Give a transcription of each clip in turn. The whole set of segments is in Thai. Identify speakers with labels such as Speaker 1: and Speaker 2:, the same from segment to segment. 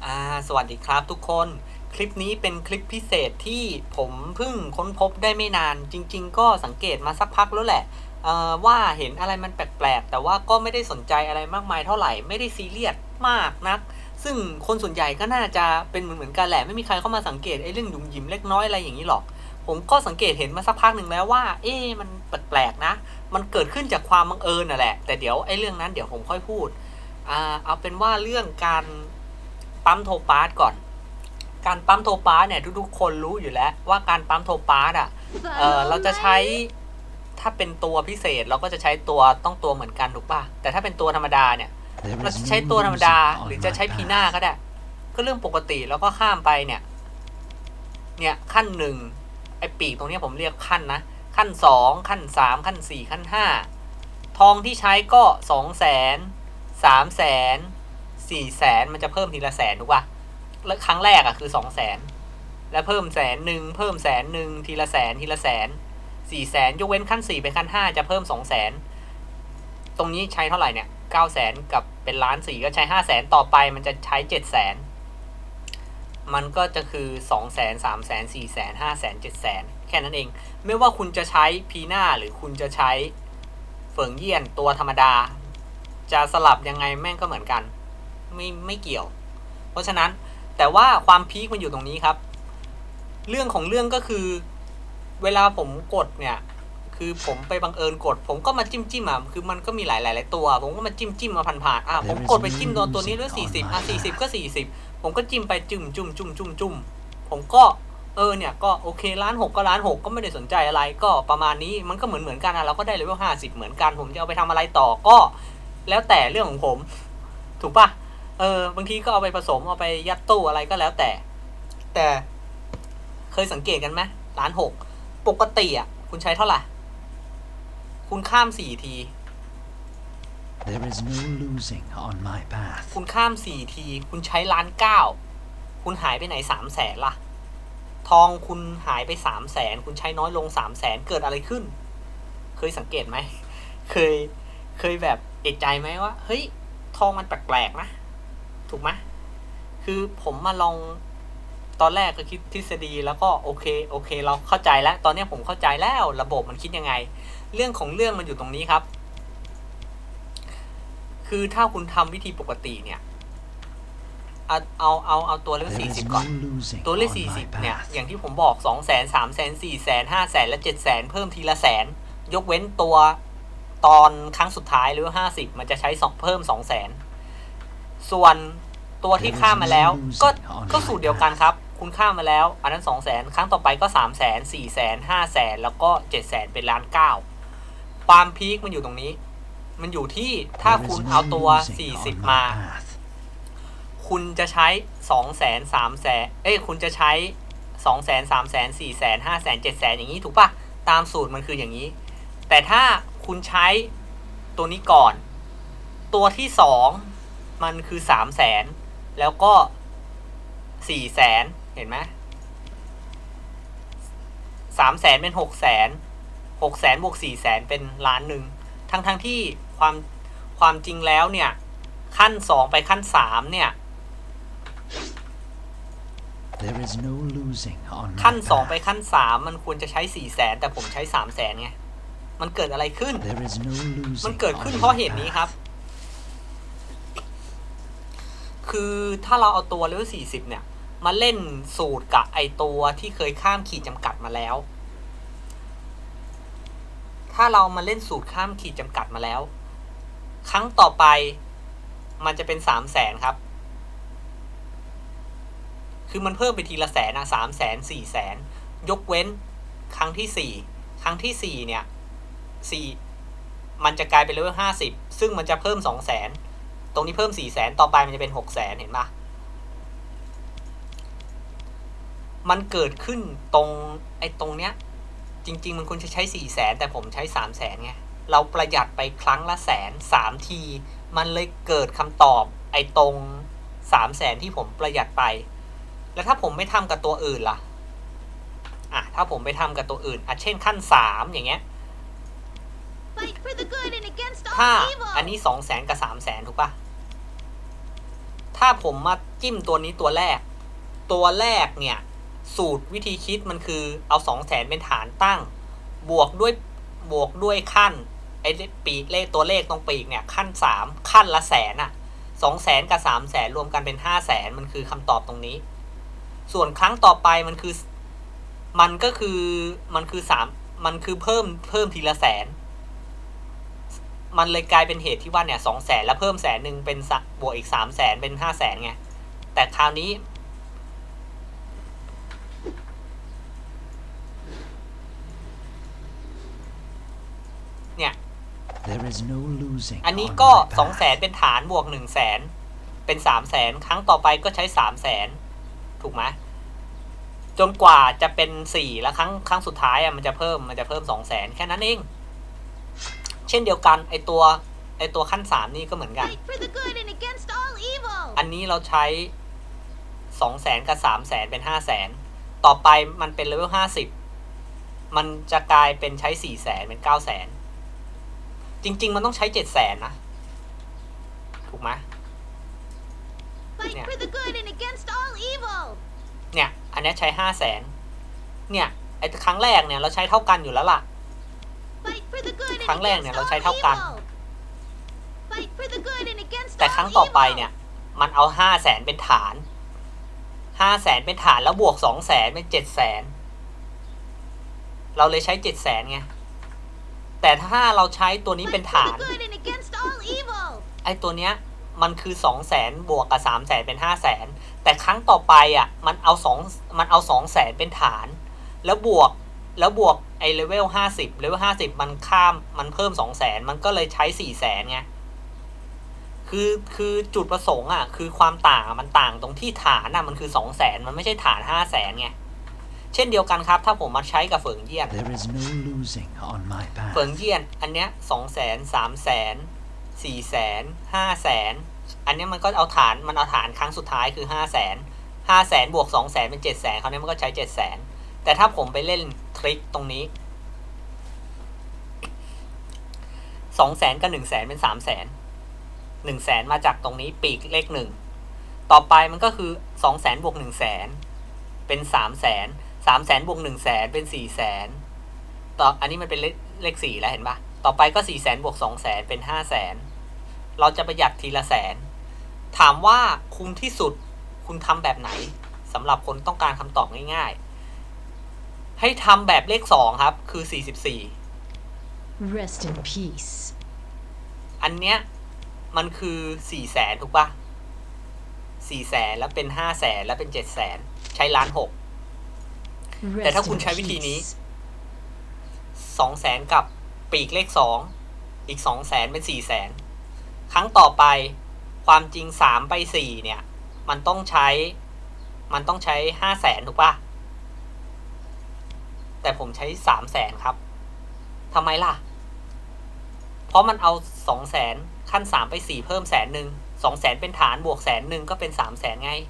Speaker 1: สวัสดีครับทุกคนคลิปนี้เป็นคลิปพิเศษที่ผมเพิ่งค้นพบได้ไม่นานจริงๆก็สังเกตมาสักพักแล้วแหละว่าเห็นอะไรมันแปลกๆแต่ว่าก็ไม่ได้สนใจอะไรมากมายเท่าไหร่ไม่ได้ซีเรียสมากนักซึ่งคนส่วนใหญ่ก็น่าจะเป็นเหมือนกันแหละไม่มีใครเข้ามาสังเกตไอ้เรื่องหยุ่มหยิมเล็กน้อยอะไรอย่างนี้หรอกผมก็สังเกตเห็นมาสักพักหนึ่งแล้วว่ามันแปลกๆนะมันเกิดขึ้นจากความบังเอิญน่ะแหละแต่เดี๋ยวไอ้เรื่องนั้นเดี๋ยวผมค่อยพูดเอาเป็นว่าเรื่องการปั๊มโทปาสก่อนการปั๊มโทปาสเนี่ยทุกๆคนรู้อยู่แล้วว่าการปั๊มโทปาสเราจะใช้ถ้าเป็นตัวพิเศษเราก็จะใช้ตัวเหมือนกันถูกป่ะแต่ถ้าเป็นตัวธรรมดาเนี่ยเราจะใช้ตัวธรรมดาหรือจะใช้พีน่าก็ได้ก็เรื่องปกติแล้วก็ข้ามไปเนี่ยขั้นหนึ่งไอปีกตรงนี้ผมเรียกขั้นนะขั้นสองขั้นสามขั้นสี่ขั้นห้าทองที่ใช้ก็200,000 300,000 400,000มันจะเพิ่มทีละแสนถูกป่ะแล้วครั้งแรกคือ200,000แล้วเพิ่ม100,000เพิ่ม100,000ทีละแสนทีละแสน400,000ยกเว้นขั้น4ไปขั้น5จะเพิ่ม200,000ตรงนี้ใช้เท่าไหร่เนี่ย900,000กับเป็น1,400,000ก็ใช้500,000ต่อไปมันจะใช้700,000มันก็จะคือ200,000 300,000 400,000 500,000 700,000แค่นั้นเองไม่ว่าคุณจะใช้พีน่าหรือคุณจะใช้เฟิงเยี่ยนตัวธรรมดาจะสลับยังไงแม่งก็เหมือนกันไม่เกี่ยวเพราะฉะนั้นแต่ว่าความพีคมันอยู่ตรงนี้ครับเรื่องของเรื่องก็คือเวลาผมกดเนี่ยคือผมไปบังเอิญกดผมก็มาจิ้มคือมันก็มีหลายตัวผมก็มาจิ้มมาผ่านผมกดไปจิ้มตัวนี้ด้วย40 40ก็40ผมก็จิ้มไปจุ่มผมก็เนี่ยก็โอเค1,600,000ก็1,600,000ก็ไม่ได้สนใจอะไรก็ประมาณนี้มันก็เหมือนกันเราก็ได้เลเวล50เหมือนกันผมจะเอาไปทำอะไรต่อก็แล้วแต่เรื่องของผมถูกปะบางทีก็เอาไปผสมเอาไปยัดตู้อะไรก็แล้วแต่เคยสังเกตกันไหม1,600,000ปกติคุณใช้เท่าไหร่คุณข้าม4 ที
Speaker 2: There is no losing on my path
Speaker 1: คุณข้าม4 ทีคุณใช้1,900,000คุณหายไปไหน300,000ล่ะทองคุณหายไป300,000คุณใช้น้อยลง300,000เกิดอะไรขึ้นเคยสังเกตไหมเคยแบบเอกใจไหมว่าเฮ้ยทองมันแปลกๆนะถูกไหมคือผมมาลองตอนแรกก็คิดทฤษฎีแล้วก็โอเคเราเข้าใจแล้วตอนนี้ผมเข้าใจแล้วระบบมันคิดยังไงเรื่องของเรื่องมันอยู่ตรงนี้ครับคือถ้าคุณทำวิธีปกติเนี่ยเอาตัวเลข40ก่อนตัวเลข40เนี่ยอย่างที่ผมบอก200,000 300,000 400,000 500,000และ700,000เพิ่มทีละแสนยกเว้นตัวตอนครั้งสุดท้ายหรือ50มันจะใช้เพิ่ม200,000ส่วนตัวที่ข้ามมาแล้วก็สูตรเดียวกันครับคุณข้ามมาแล้วอันนั้น200,000ครั้งต่อไปก็300,000 400,000 500,000แล้วก็700,000เป็น1,900,000ความพีคมันอยู่ตรงนี้มันอยู่ที่ถ้าคุณเอาตัว40มาคุณจะใช้200,000 300,000คุณจะใช้200,000 300,000 400,000 500,000 700,000อย่างนี้ถูกปะตามสูตรมันคืออย่างนี้แต่ถ้าคุณใช้ตัวนี้ก่อนตัวที่2มันคือ300,000แล้วก็400,000เห็นไหม300,000เป็น600,000บวก400,000เป็น1,000,000ทั้งที่ความจริงแล้วเนี่ยขั้น2ไปขั้น3เนี่ยขั้น2ไปขั้น3มันควรจะใช้400,000แต่ผมใช้300,000ไงมันเกิดอะไรขึ้นมันเกิดขึ้นเพราะเหตุนี้ครับคือถ้าเราเอาตัวเลเวล40เนี่ยมาเล่นสูตรกับไอตัวที่เคยข้ามขีดจำกัดมาแล้วถ้าเรามาเล่นสูตรข้ามขีดจำกัดมาแล้วครั้งต่อไปมันจะเป็น300,000ครับคือมันเพิ่มไปทีละแสน300,000 400,000ยกเว้นครั้งที่4เนี่ยมันจะกลายเป็นเลเวล50ซึ่งมันจะเพิ่ม200,000ตรงนี้เพิ่ม400,000ต่อไปมันจะเป็น600,000เห็นปะมันเกิดขึ้นตรงเนี้ยจริงๆมันควรจะใช้400,000แต่ผมใช้300,000ไงเราประหยัดไปครั้งละ100,000 3 ทีมันเลยเกิดคำตอบตรง300,000ที่ผมประหยัดไปแล้วถ้าผมไม่ทำกับตัวอื่นล่ะถ้าผมไปทำกับตัวอื่นเช่นขั้น3อย่างเงี้ยถ้าอันนี้200,000กับ300,000ถูกปะถ้าผมมาจิ้มตัวนี้ตัวแรกเนี่ยสูตรวิธีคิดมันคือเอา200,000เป็นฐานตั้งบวกด้วยขั้นไอ้ปีกเลขตัวเลขตรงปีกเนี่ยขั้น3ขั้นละแสนอ่ะ200,000กับ300,000รวมกันเป็น500,000มันคือคำตอบตรงนี้ส่วนครั้งต่อไปมันคือ3มันคือเพิ่มทีละแสนมันเลยกลายเป็นเหตุที่ว่าเนี่ย200,000แล้วเพิ่ม100,000เป็นบวกอีก300,000เป็น500,000ไงแต่คราวนี้เนี่ย
Speaker 2: There is no losing
Speaker 1: อันนี้
Speaker 2: on
Speaker 1: ก็
Speaker 2: my path.
Speaker 1: 200,000เป็นฐานบวก100,000เป็น300,000ครั้งต่อไปก็ใช้300,000ถูกไหมจนกว่าจะเป็น4แล้วครั้งสุดท้ายอ่ะมันจะเพิ่ม200,000แค่นั้นเองเช่นเดียวกันไอตัวขั้น3นี่ก็เหมือนกัน อันนี้เราใช้200,000กับ300,000เป็น500,000ต่อไปมันเป็นเลเวล50มันจะกลายเป็นใช้400,000เป็น900,000จริงๆมันต้องใช้700,000นะถูกไหมเนี่ยอันนี้ใช้500,000เนี่ยไอ้ครั้งแรกเนี่ยเราใช้เท่ากันอยู่แล้วล่ะครั้งแรกเนี่ยเราใช้เท่ากันแต่ครั้งต่อไปเนี่ยมันเอา500,000เป็นฐาน500,000เป็นฐานแล้วบวก200,000เป็น700,000เราเลยใช้700,000ไงแต่ถ้าเราใช้ตัวนี้เป็นฐานไอ้ตัวเนี้ยมันคือ200,000บวกกับ300,000เป็น500,000แต่ครั้งต่อไปอ่ะมันเอา200,000เป็นฐานแล้วบวกไอ้เลเวล50มันเพิ่ม200,000มันก็เลยใช้400,000ไงคือจุดประสงค์อ่ะคือความต่างมันต่างตรงที่ฐานอ่ะมันคือ200,000มันไม่ใช่ฐาน500,000ไงเช่นเดียวกันครับถ้าผมมาใช้กับเฟิงเยี่ยน
Speaker 2: There is no losing on my path.
Speaker 1: เฟิงเยี่ยนอันเนี้ย200,000 300,000 400,000 500,000อันนี้มันก็เอาฐานครั้งสุดท้ายคือ500,000บวก200,000เป็น700,000คราวนี้มันก็ใช้700,000แต่ถ้าผมไปเล่นทริคตรงนี้200,000กับ100,000เป็น300,000 100,000มาจากตรงนี้ปีกเลข1ต่อไปมันก็คือ200,000บวก100,000เป็น300,000 300,000บวก100,000เป็น400,000ต่ออันนี้มันเป็นเลข4แล้วเห็นปะต่อไปก็400,000บวก200,000เป็น500,000เราจะประหยัดทีละแสนถามว่าคุ้มที่สุดคุณทำแบบไหนสำหรับคนต้องการคำตอบง่ายๆให้ทำแบบเลข2ครับคือ44
Speaker 3: Rest in peace.
Speaker 1: อันเนี้ยมันคือ400,000ถูกปะ400,000แล้วเป็น500,000แล้วเป็น700,000ใช้1,600,000แต่ถ้าคุณใช้วิธีนี้200,000กับปีกเลข2อีก200,000เป็น400,000ครั้งต่อไปความจริง3ไป4เนี่ยมันต้องใช้500,000ถูกปะแต่ผมใช้300,000ครับทำไมล่ะเพราะมันเอา200,000ขั้น3ไป4เพิ่ม100,000 200,000เป็นฐานบวก100,000ก็เป็น300,000ไง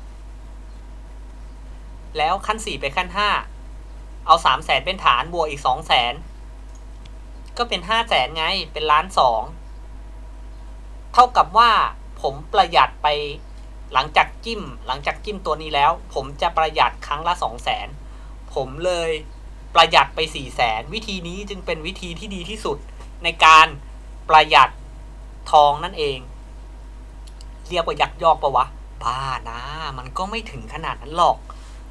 Speaker 1: แล้วขั้น4ไปขั้น5เอา300,000เป็นฐานบวกอีก200,000ก็เป็น500,000ไงเป็น1,200,000เท่ากับว่าผมประหยัดไปหลังจากจิ้มตัวนี้แล้วผมจะประหยัดครั้งละ200,000ผมเลยประหยัดไป400,000วิธีนี้จึงเป็นวิธีที่ดีที่สุดในการประหยัดทองนั่นเองเรียกว่ายักยอกปะวะบ้านะมันก็ไม่ถึงขนาดนั้นหรอก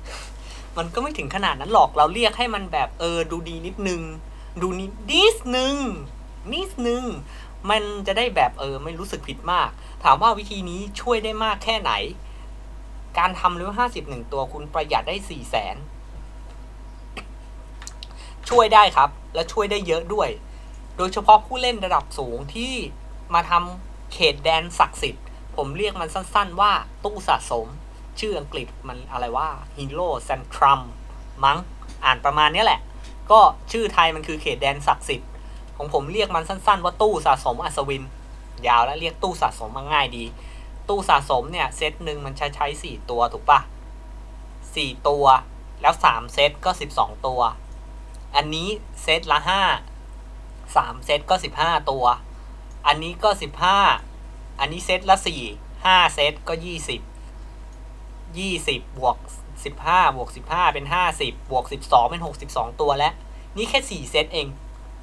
Speaker 1: เราเรียกให้มันแบบดูดีนิดนึงดูนิดนึงมันจะได้แบบไม่รู้สึกผิดมากถามว่าวิธีนี้ช่วยได้มากแค่ไหนการทำเลเวล51ตัวคุณประหยัดได้400,000ช่วยได้ครับและช่วยได้เยอะด้วยโดยเฉพาะผู้เล่นระดับสูงที่มาทำเขตแดนศักดิ์สิทธิ์ผมเรียกมันสั้นๆว่าตู้สะสมชื่ออังกฤษมันอะไรว่า Hero Centrum มั้งอ่านประมาณนี้แหละก็ชื่อไทยมันคือเขตแดนศักดิ์สิทธิ์ของผมเรียกมันสั้นๆว่าตู้สะสมอัศวินยาวแล้วเรียกตู้สะสมมาง่ายดีตู้สะสมเนี่ยเซตหนึ่งมันใช้4ตัวถูกปะ4ตัวแล้ว3เซตก็12ตัวอันนี้เซตละ5 3เซตก็15ตัวอันนี้ก็15อันนี้เซตละ4 5 เซตก็20บวก15บวก15เป็น50บวก12เป็น62ตัวแล้วนี่แค่4 เซตเอง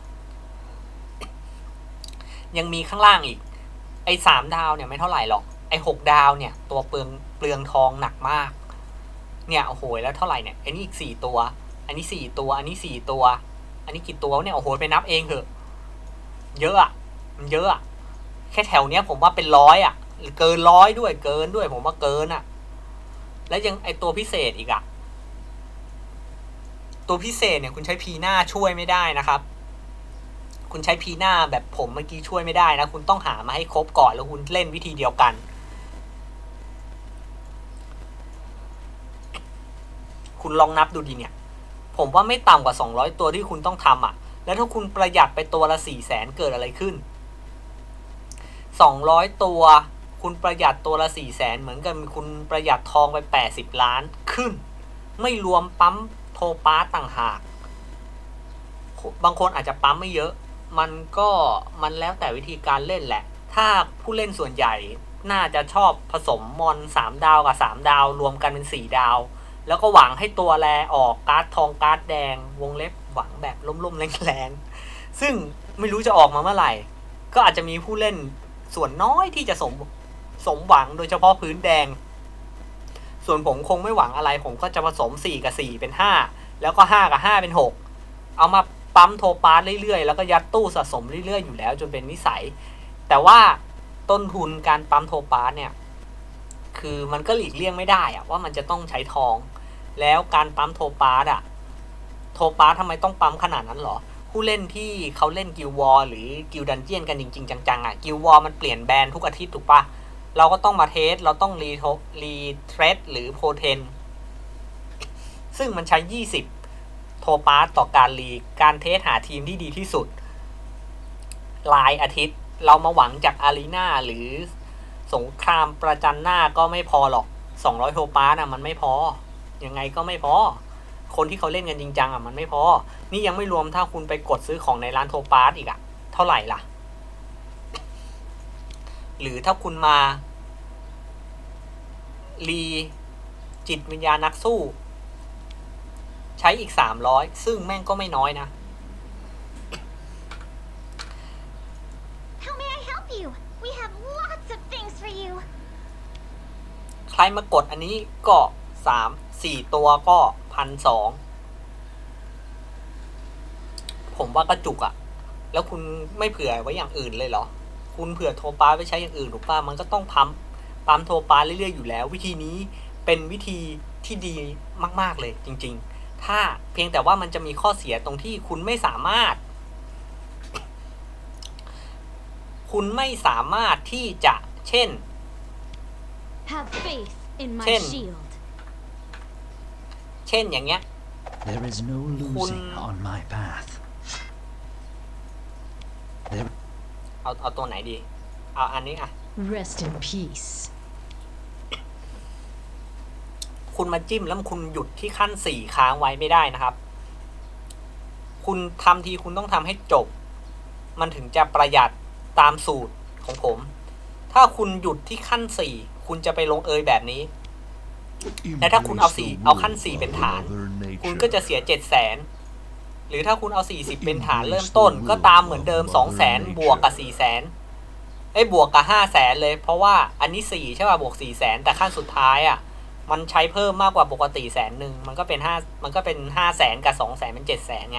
Speaker 1: ยังมีข้างล่างอีกไอ้3 ดาวเนี่ยไม่เท่าไหร่หรอกไอ้6 ดาวเนี่ยตัวเปลืองทองหนักมากเนี่ยโอ้โหแล้วเท่าไหร่เนี่ยไอ้นี่อีก4 ตัวอันนี้4 ตัวอันนี้4 ตัวอันนี้กี่ตัวเนี่ยโอ้โหไปนับเองเถอะเยอะอะมันเยอะอะแค่แถวเนี้ยผมว่าเป็น100อะเกิน100ด้วยเกินด้วยผมว่าเกินอะแล้วยังไอตัวพิเศษอีกอะตัวพิเศษเนี่ยคุณใช้พีหน้าช่วยไม่ได้นะครับคุณใช้พีหน้าแบบผมเมื่อกี้ช่วยไม่ได้นะคุณต้องหามาให้ครบก่อนแล้วคุณเล่นวิธีเดียวกันคุณลองนับดูดีเนี่ยผมว่าไม่ต่ำกว่า200ตัวที่คุณต้องทำอ่ะแล้วถ้าคุณประหยัดไปตัวละ400,000เกิดอะไรขึ้น200ตัวคุณประหยัดตัวละ400,000เหมือนกันคุณประหยัดทองไป80 ล้านขึ้นไม่รวมปั๊มโทปาต่างหากบางคนอาจจะปั๊มไม่เยอะมันแล้วแต่วิธีการเล่นแหละถ้าผู้เล่นส่วนใหญ่น่าจะชอบผสมมอน3 ดาวกับ3 ดาวรวมกันเป็น4 ดาวแล้วก็หวังให้ตัวแรออกการ์ดทองการ์ดแดงวงเล็บหวังแบบล่มๆแรงๆซึ่งไม่รู้จะออกมาเมื่อไหร่ก็อาจจะมีผู้เล่นส่วนน้อยที่จะสมหวังโดยเฉพาะพื้นแดงส่วนผมคงไม่หวังอะไรผมก็จะผสม4กับ4เป็น5แล้วก็5กับ5เป็น6เอามาปั๊มโทปาสเรื่อยๆแล้วก็ยัดตู้สะสมเรื่อยๆอยู่แล้วจนเป็นนิสัยแต่ว่าต้นทุนการปั๊มโทปาสเนี่ยคือมันก็หลีกเลี่ยงไม่ได้อะว่ามันจะต้องใช้ทองแล้วการปั๊มโทปาสอะโทปาสทำไมต้องปั๊มขนาดนั้นหรอผู้เล่นที่เขาเล่นกิลวอร์หรือกิลดันเจียนกันจริงๆจังๆอะกิลวอร์มันเปลี่ยนแบรนด์ทุกอาทิตย์ถูกปะเราก็ต้องมาเทสเราต้องรีเทรดหรือโพเทนซึ่งมันใช้20โทปาสต่อการเทสหาทีมที่ดีที่สุดรายอาทิตย์เรามาหวังจากอารีนาหรือสงครามประจันหน้าก็ไม่พอหรอก200โทปาสอะมันไม่พอยังไงก็ไม่พอคนที่เขาเล่นกันจริงจังอะมันไม่พอนี่ยังไม่รวมถ้าคุณไปกดซื้อของในร้านโทปาสอีกอะเท่าไหร่ล่ะหรือถ้าคุณมารีจิตวิญญาณนักสู้ใช้อีก300ซึ่งแม่งก็ไม่น้อยนะ
Speaker 3: How may I help you? We have lots of things for you.
Speaker 1: ใครมากดอันนี้ก็4 ตัวก็1,200ผมว่ากระจุกอะแล้วคุณไม่เผื่อไว้อย่างอื่นเลยเหรอคุณเผื่อโทปาไปใช้อย่างอื่นหรือเปล่ามันก็ต้องปั๊มโทปาเรื่อยๆอยู่แล้ววิธีนี้เป็นวิธีที่ดีมากๆเลยจริงๆถ้าเพียงแต่ว่ามันจะมีข้อเสียตรงที่คุณไม่สามารถที่จะเช่น
Speaker 3: Have faith in my shield.
Speaker 1: เช่นอย่างเงี้ย
Speaker 2: There is no losing on my path.
Speaker 1: เอาตัวไหนดีเอาอันนี้อ่ะ
Speaker 4: Rest in peace.
Speaker 1: คุณมาจิ้มแล้วคุณหยุดที่ขั้น4ค้างไว้ไม่ได้นะครับคุณทำทีคุณต้องทำให้จบมันถึงจะประหยัดตามสูตรของผมถ้าคุณหยุดที่ขั้น4คุณจะไปลงเอยแบบนี้และถ้าคุณเอาขั้น4เป็นฐานคุณก็จะเสีย700,000หรือถ้าคุณเอา40เป็นฐานเริ่มต้นก็ตามเหมือนเดิม200,000บวกกับ400,000บวกกับ500,000เลยเพราะว่าอันนี้4ใช่ป่ะบวก400,000แต่ขั้นสุดท้ายอ่ะมันใช้เพิ่มมากกว่าปกติ100,000มันก็เป็น500,000กับ200,000เป็น700,000ไง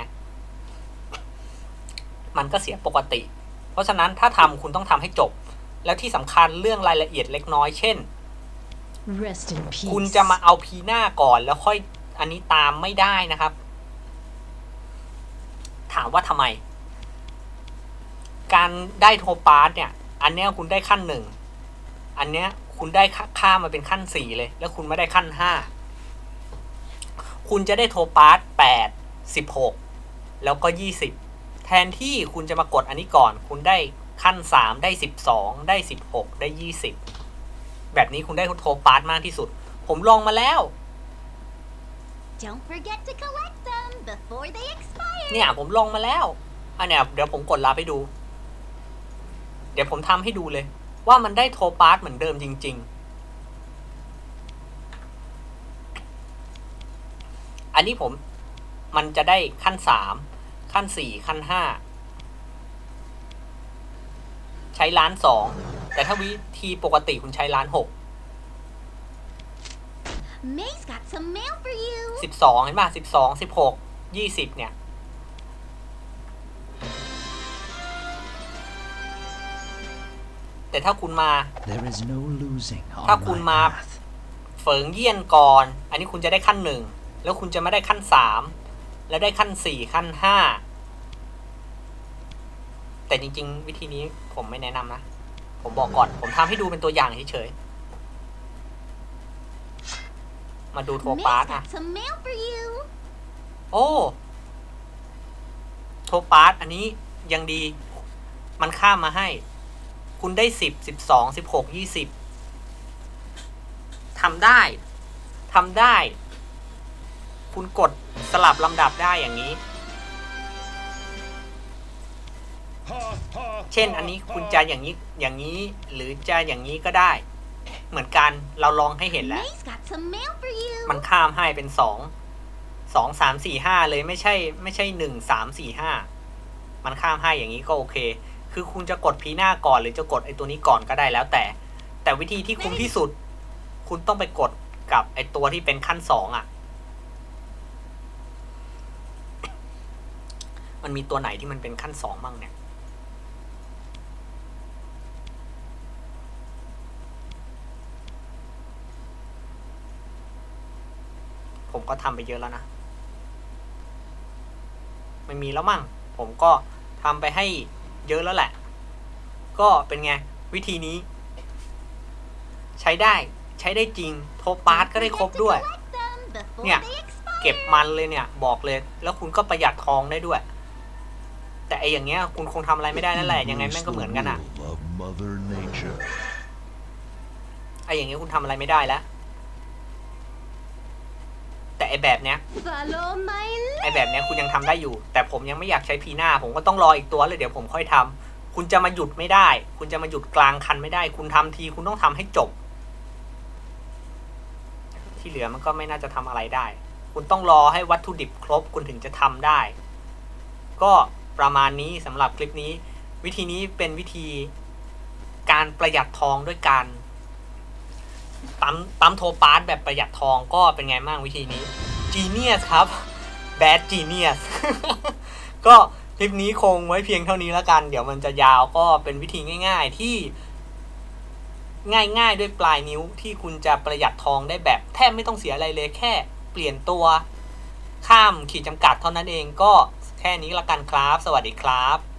Speaker 1: มันก็เสียปกติเพราะฉะนั้นถ้าทำคุณต้องทำให้จบแล้วที่สำคัญเรื่องรายละเอียดเล็กน้อยเช่น
Speaker 4: Rest in peace.
Speaker 1: คุณจะมาเอาพีหน้าก่อนแล้วค่อยอันนี้ตามไม่ได้นะครับถามว่าทำไมการได้โทปาสเนี่ยอันเนี้ยคุณได้ขั้น1อันเนี้ยคุณได้ค่ามาเป็นขั้น4เลยแล้วคุณไม่ได้ขั้น5คุณจะได้โทปาส8 16แล้วก็20แทนที่คุณจะมากดอันนี้ก่อนคุณได้ขั้น3ได้12ได้16ได้20แบบนี้คุณได้โทปาสมากที่สุดผมลองมาแล้ว
Speaker 3: Don't forget to collect them before they expire.
Speaker 1: เนี่ยผมลองมาแล้วอันเนี้ยเดี๋ยวผมกดรับให้ดูเดี๋ยวผมทำให้ดูเลยว่ามันได้โทปาสเหมือนเดิมจริงๆอันนี้มันจะได้ขั้น3ขั้น4ขั้น5ใช้1,200,000แต่ถ้าวิธีปกติคุณใช้1,600,000
Speaker 3: May's got some mail for you.
Speaker 1: 12เห็นป่ะ12 16 20เนี่ยแต่ถ้าคุณมา
Speaker 2: There is no losing
Speaker 1: ถ้า
Speaker 2: on
Speaker 1: คุณ
Speaker 2: my
Speaker 1: มา
Speaker 2: path.
Speaker 1: เฟิงเยี่ยนก่อนอันนี้คุณจะได้ขั้น1แล้วคุณจะไม่ได้ขั้น3แล้วได้ขั้น4ขั้น5แต่จริงๆวิธีนี้ผมไม่แนะนำนะผมบอกก่อนผมทำให้ดูเป็นตัวอย่างเฉยๆมาดูโท
Speaker 3: May's
Speaker 1: ปาส
Speaker 3: got some mail for you.
Speaker 1: โอ้โทปาสอันนี้ยังดีมันข้ามมาให้คุณได้10 12 16 20ทำได้คุณกดสลับลำดับได้อย่างนี้เช่นอันนี้คุณจะอย่างนี้หรือจะอย่างนี้ก็ได้เหมือนกันเราลองให้เห็นแล้ว
Speaker 3: May's got some mail for you.
Speaker 1: มันข้ามให้เป็น2 3 4 5เลยไม่ใช่1 3 4 5มันข้ามให้อย่างนี้ก็โอเคคือคุณจะกดพีหน้าก่อนหรือจะกดไอตัวนี้ก่อนก็ได้แล้วแต่วิธีที่คุ้มที่สุดคุณต้องไปกดกับไอตัวที่เป็นขั้น2อ่ะมันมีตัวไหนที่มันเป็นขั้น2บ้างเนี่ยผมก็ทำไปเยอะแล้วนะไม่มีแล้วมั่งผมก็ทำไปให้เยอะแล้วแหละก็เป็นไงวิธีนี้ใช้ได้จริงโทปาสก็ได้ครบด้วย
Speaker 3: Collect them before
Speaker 1: Yeah.
Speaker 3: they expire.
Speaker 1: เก็บมันเลยเนี่ยบอกเลยแล้วคุณก็ประหยัดทองได้ด้วยแต่ไออย่างเงี้ยคุณคงทำอะไรไม่ได้นั่นแหละยังไงแม่งก็เหมือนกันอ่ะ
Speaker 2: Rule of Mother Nature.
Speaker 1: ไออย่างเงี้ยคุณทำอะไรไม่ได้แล้วแต่ไอแบบเนี้ย
Speaker 3: Follow my
Speaker 1: ไอแบบเนี้ยคุณยังทำได้อยู่แต่ผมยังไม่อยากใช้พีหน้าผมก็ต้องรออีกตัวเลยเดี๋ยวผมค่อยทำคุณจะมาหยุดไม่ได้คุณจะมาหยุดกลางคันไม่ได้คุณทำทีคุณต้องทำให้จบที่เหลือมันก็ไม่น่าจะทำอะไรได้คุณต้องรอให้วัตถุดิบครบคุณถึงจะทำได้ก็ประมาณนี้สำหรับคลิปนี้วิธีนี้เป็นวิธีการประหยัดทองด้วยการปั๊มโทปาสแบบประหยัดทองก็เป็นไงบ้างวิธีนี้ Genius ครับ Bad Genius ก็คลิปนี้คงไว้เพียงเท่านี้แล้วกันเดี๋ยวมันจะยาวก็เป็นวิธีง่ายๆที่ง่ายๆด้วยปลายนิ้วที่คุณจะประหยัดทองได้แบบแทบไม่ต้องเสียอะไรเลยแค่เปลี่ยนตัวข้ามขีดจำกัดเท่านั้นเองก็แค่นี้ละกันครับสวัสดีครับ